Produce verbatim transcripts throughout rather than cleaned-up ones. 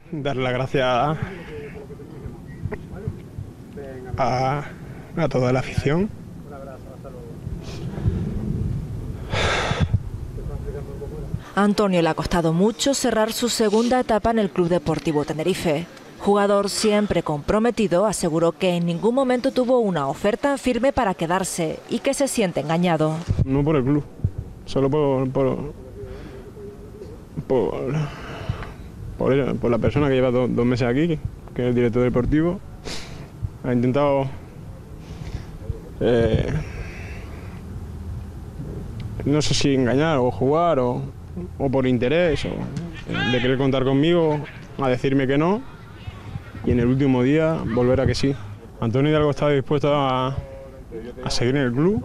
dar las gracias a, a, a toda la afición. A Antonio le ha costado mucho cerrar su segunda etapa en el Club Deportivo Tenerife. Jugador siempre comprometido, aseguró que en ningún momento tuvo una oferta firme para quedarse y que se siente engañado. No por el club, solo por, por, por, por, por la persona que lleva do, dos meses aquí, que, que es el director deportivo. Ha intentado eh, no sé si engañar o jugar o, o por interés o de querer contar conmigo, a decirme que no. Y en el último día volver a que sí. Antonio Hidalgo estaba dispuesto a, a seguir en el club,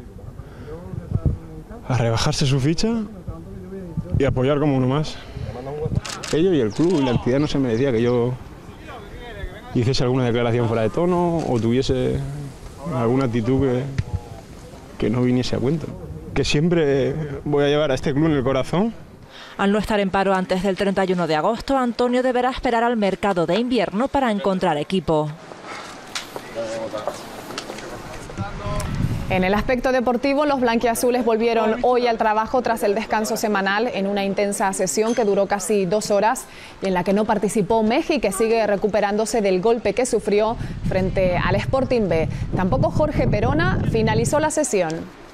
a rebajarse su ficha y apoyar como uno más. Ellos y el club y la entidad no se me decía que yo hiciese alguna declaración fuera de tono o tuviese alguna actitud que, que no viniese a cuento. Que siempre voy a llevar a este club en el corazón. Al no estar en paro antes del treinta y uno de agosto, Antonio deberá esperar al mercado de invierno para encontrar equipo. En el aspecto deportivo, los blanquiazules volvieron hoy al trabajo tras el descanso semanal en una intensa sesión que duró casi dos horas y en la que no participó Meji, que sigue recuperándose del golpe que sufrió frente al Sporting B. Tampoco Jorge Perona finalizó la sesión.